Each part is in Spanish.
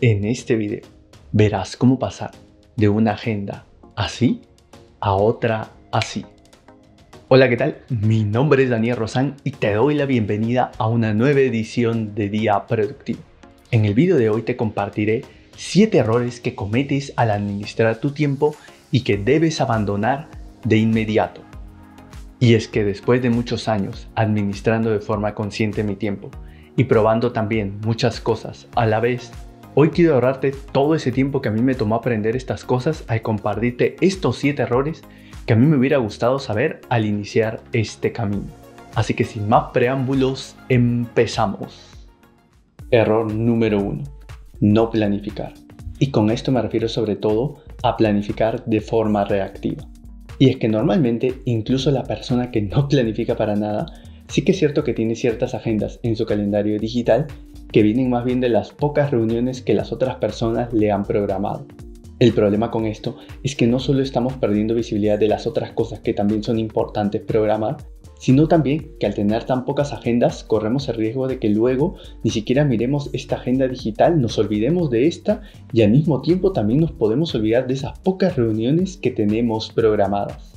En este video verás cómo pasar de una agenda así a otra así. Hola, ¿qué tal? Mi nombre es Daniel Rosán y te doy la bienvenida a una nueva edición de Día Productivo. En el video de hoy te compartiré 7 errores que cometes al administrar tu tiempo y que debes abandonar de inmediato. Y es que después de muchos años administrando de forma consciente mi tiempo y probando también muchas cosas a la vez, hoy quiero ahorrarte todo ese tiempo que a mí me tomó aprender estas cosas al compartirte estos 7 errores que a mí me hubiera gustado saber al iniciar este camino. Así que sin más preámbulos, empezamos. Error número 1. No planificar. Y con esto me refiero sobre todo a planificar de forma reactiva. Y es que normalmente, incluso la persona que no planifica para nada, sí que es cierto que tiene ciertas agendas en su calendario digital que vienen más bien de las pocas reuniones que las otras personas le han programado. El problema con esto es que no solo estamos perdiendo visibilidad de las otras cosas que también son importantes programar, sino también que al tener tan pocas agendas corremos el riesgo de que luego ni siquiera miremos esta agenda digital, nos olvidemos de esta y al mismo tiempo también nos podemos olvidar de esas pocas reuniones que tenemos programadas.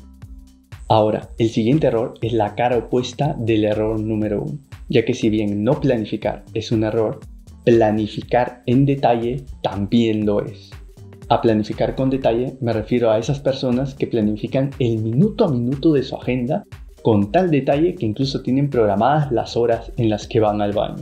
Ahora, el siguiente error es la cara opuesta del error número 1, ya que si bien no planificar es un error, planificar en detalle también lo es. A planificar con detalle me refiero a esas personas que planifican el minuto a minuto de su agenda con tal detalle que incluso tienen programadas las horas en las que van al baño.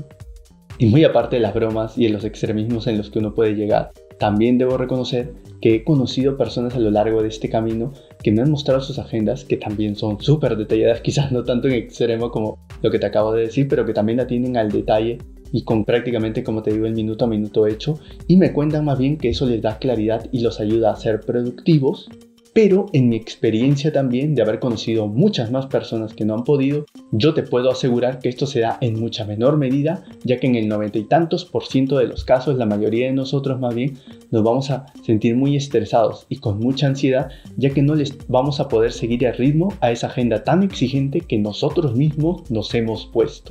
Y muy aparte de las bromas y de los extremismos en los que uno puede llegar, también debo reconocer que he conocido personas a lo largo de este camino que me han mostrado sus agendas que también son súper detalladas, quizás no tanto en extremo como lo que te acabo de decir, pero que también la tienen al detalle y con prácticamente, como te digo, el minuto a minuto hecho, y me cuentan más bien que eso les da claridad y los ayuda a ser productivos. Pero en mi experiencia también de haber conocido muchas más personas que no han podido, yo te puedo asegurar que esto se da en mucha menor medida, ya que en el 90 y tantos % de los casos, la mayoría de nosotros más bien, nos vamos a sentir muy estresados y con mucha ansiedad, ya que no les vamos a poder seguir el ritmo a esa agenda tan exigente que nosotros mismos nos hemos puesto.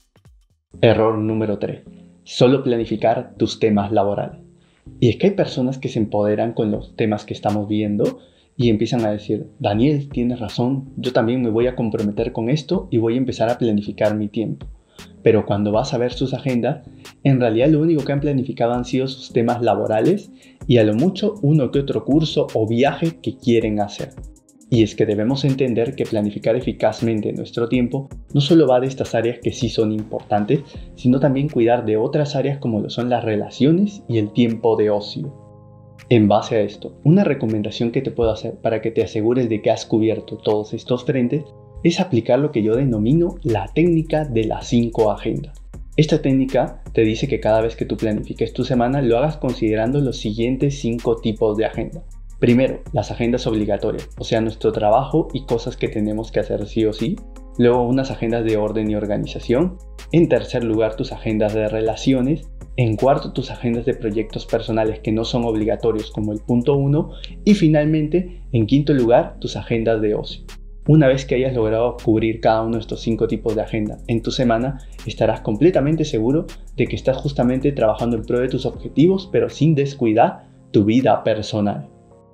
Error número 3. Solo planificar tus temas laborales. Y es que hay personas que se empoderan con los temas que estamos viendo y empiezan a decir, Daniel, tienes razón, yo también me voy a comprometer con esto y voy a empezar a planificar mi tiempo. Pero cuando vas a ver sus agendas, en realidad lo único que han planificado han sido sus temas laborales y a lo mucho uno que otro curso o viaje que quieren hacer. Y es que debemos entender que planificar eficazmente nuestro tiempo no solo va de estas áreas que sí son importantes, sino también cuidar de otras áreas como lo son las relaciones y el tiempo de ocio. En base a esto, una recomendación que te puedo hacer para que te asegures de que has cubierto todos estos frentes es aplicar lo que yo denomino la técnica de las 5 agendas. Esta técnica te dice que cada vez que tú planifiques tu semana lo hagas considerando los siguientes 5 tipos de agenda. Primero, las agendas obligatorias, o sea, nuestro trabajo y cosas que tenemos que hacer sí o sí. Luego, unas agendas de orden y organización. En tercer lugar, tus agendas de relaciones. En cuarto, tus agendas de proyectos personales que no son obligatorios como el punto 1. Y finalmente, en quinto lugar, tus agendas de ocio. Una vez que hayas logrado cubrir cada uno de estos 5 tipos de agenda en tu semana, estarás completamente seguro de que estás justamente trabajando en pro de tus objetivos, pero sin descuidar tu vida personal.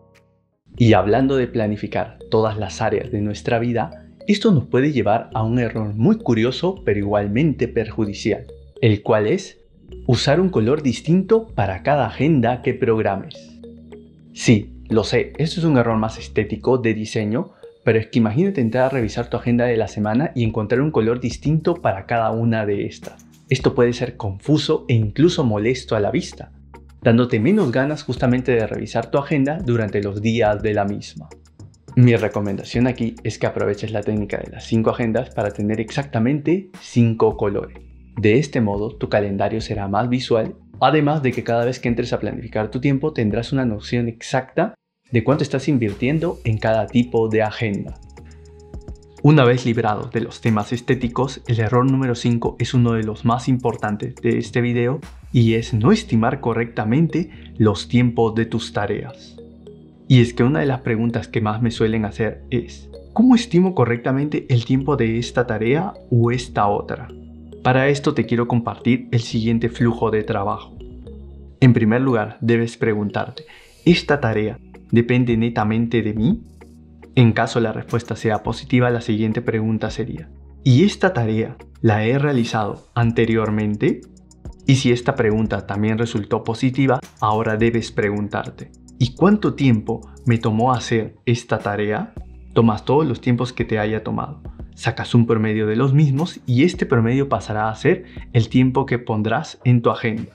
Y hablando de planificar todas las áreas de nuestra vida, esto nos puede llevar a un error muy curioso pero igualmente perjudicial, el cual es usar un color distinto para cada agenda que programes. Sí, lo sé, esto es un error más estético de diseño, pero es que imagínate entrar a revisar tu agenda de la semana y encontrar un color distinto para cada una de estas. Esto puede ser confuso e incluso molesto a la vista, dándote menos ganas justamente de revisar tu agenda durante los días de la misma. Mi recomendación aquí es que aproveches la técnica de las 5 agendas para tener exactamente 5 colores. De este modo, tu calendario será más visual, además de que cada vez que entres a planificar tu tiempo tendrás una noción exacta de cuánto estás invirtiendo en cada tipo de agenda. Una vez librados de los temas estéticos, el error número 5 es uno de los más importantes de este video y es no estimar correctamente los tiempos de tus tareas. Y es que una de las preguntas que más me suelen hacer es ¿cómo estimo correctamente el tiempo de esta tarea o esta otra? Para esto te quiero compartir el siguiente flujo de trabajo. En primer lugar, debes preguntarte, ¿esta tarea depende netamente de mí? En caso la respuesta sea positiva, la siguiente pregunta sería, ¿y esta tarea la he realizado anteriormente? Y si esta pregunta también resultó positiva, ahora debes preguntarte, ¿y cuánto tiempo me tomó hacer esta tarea? Tomas todos los tiempos que te haya tomado, sacas un promedio de los mismos y este promedio pasará a ser el tiempo que pondrás en tu agenda.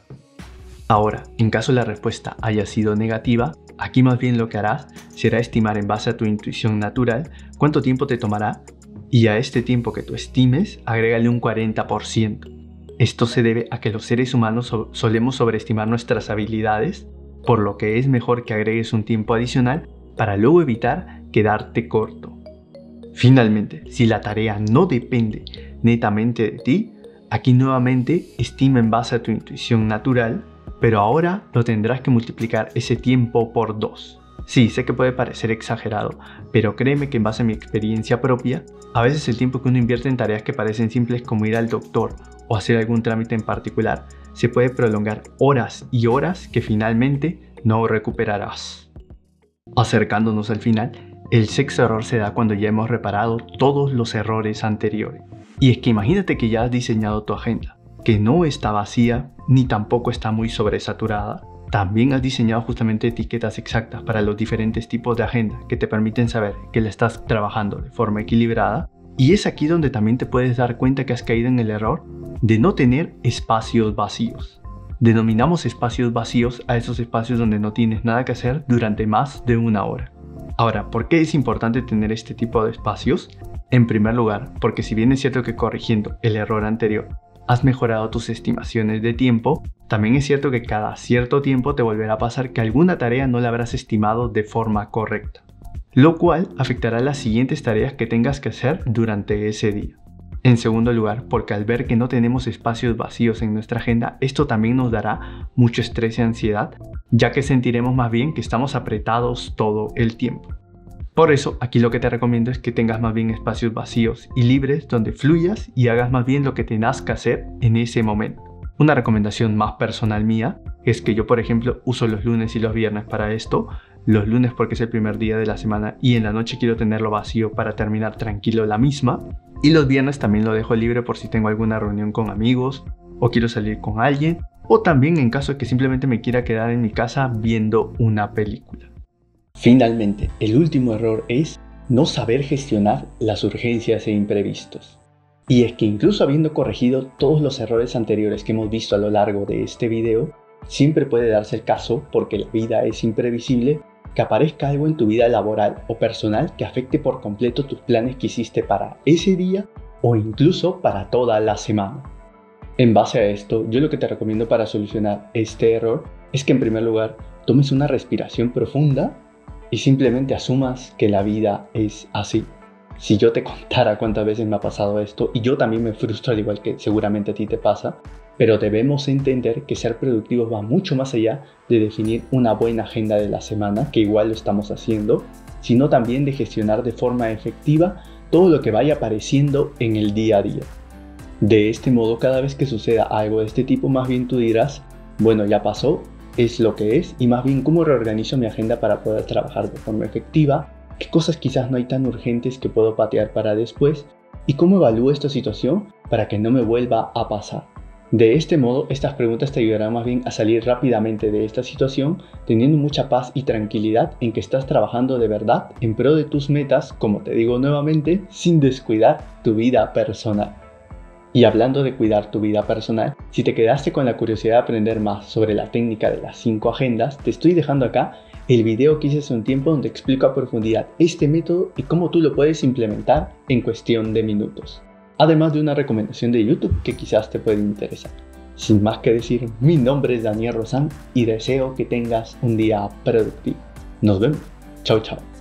Ahora, en caso la respuesta haya sido negativa, aquí más bien lo que harás será estimar en base a tu intuición natural cuánto tiempo te tomará y a este tiempo que tú estimes, agrégale un 40%. Esto se debe a que los seres humanos solemos sobreestimar nuestras habilidades, por lo que es mejor que agregues un tiempo adicional para luego evitar quedarte corto. Finalmente, si la tarea no depende netamente de ti, aquí nuevamente estima en base a tu intuición natural, pero ahora lo tendrás que multiplicar ese tiempo por 2. Sí, sé que puede parecer exagerado, pero créeme que en base a mi experiencia propia, a veces el tiempo que uno invierte en tareas que parecen simples como ir al doctor o hacer algún trámite en particular, se puede prolongar horas y horas que finalmente no recuperarás. Acercándonos al final, el sexto error se da cuando ya hemos reparado todos los errores anteriores. Y es que imagínate que ya has diseñado tu agenda, que no está vacía ni tampoco está muy sobresaturada. También has diseñado justamente etiquetas exactas para los diferentes tipos de agenda que te permiten saber que la estás trabajando de forma equilibrada. Y es aquí donde también te puedes dar cuenta que has caído en el error de no tener espacios vacíos. Denominamos espacios vacíos a esos espacios donde no tienes nada que hacer durante más de una hora. Ahora, ¿por qué es importante tener este tipo de espacios? En primer lugar, porque si bien es cierto que corrigiendo el error anterior has mejorado tus estimaciones de tiempo, también es cierto que cada cierto tiempo te volverá a pasar que alguna tarea no la habrás estimado de forma correcta, lo cual afectará las siguientes tareas que tengas que hacer durante ese día. En segundo lugar, porque al ver que no tenemos espacios vacíos en nuestra agenda, esto también nos dará mucho estrés y ansiedad, ya que sentiremos más bien que estamos apretados todo el tiempo. Por eso, aquí lo que te recomiendo es que tengas más bien espacios vacíos y libres donde fluyas y hagas más bien lo que te nazca hacer en ese momento. Una recomendación más personal mía es que yo, por ejemplo, uso los lunes y los viernes para esto. Los lunes porque es el primer día de la semana y en la noche quiero tenerlo vacío para terminar tranquilo la misma. Y los viernes también lo dejo libre por si tengo alguna reunión con amigos o quiero salir con alguien, o también en caso de que simplemente me quiera quedar en mi casa viendo una película. Finalmente, el último error es no saber gestionar las urgencias e imprevistos. Y es que incluso habiendo corregido todos los errores anteriores que hemos visto a lo largo de este video, siempre puede darse el caso, porque la vida es imprevisible, que aparezca algo en tu vida laboral o personal que afecte por completo tus planes que hiciste para ese día o incluso para toda la semana. En base a esto, yo lo que te recomiendo para solucionar este error es que en primer lugar tomes una respiración profunda y simplemente asumas que la vida es así. Si yo te contara cuántas veces me ha pasado esto, y yo también me frustro al igual que seguramente a ti te pasa, pero debemos entender que ser productivos va mucho más allá de definir una buena agenda de la semana, que igual lo estamos haciendo, sino también de gestionar de forma efectiva todo lo que vaya apareciendo en el día a día. De este modo, cada vez que suceda algo de este tipo, más bien tú dirás, bueno, ya pasó, es lo que es, y más bien cómo reorganizo mi agenda para poder trabajar de forma efectiva, qué cosas quizás no hay tan urgentes que puedo patear para después, y cómo evalúo esta situación para que no me vuelva a pasar. De este modo, estas preguntas te ayudarán más bien a salir rápidamente de esta situación, teniendo mucha paz y tranquilidad en que estás trabajando de verdad en pro de tus metas, como te digo nuevamente, sin descuidar tu vida personal. Y hablando de cuidar tu vida personal, si te quedaste con la curiosidad de aprender más sobre la técnica de las 5 agendas, te estoy dejando acá el video que hice hace un tiempo donde explico a profundidad este método y cómo tú lo puedes implementar en cuestión de minutos. Además de una recomendación de YouTube que quizás te puede interesar. Sin más que decir, mi nombre es Daniel Rosán y deseo que tengas un día productivo. Nos vemos. Chao, chao.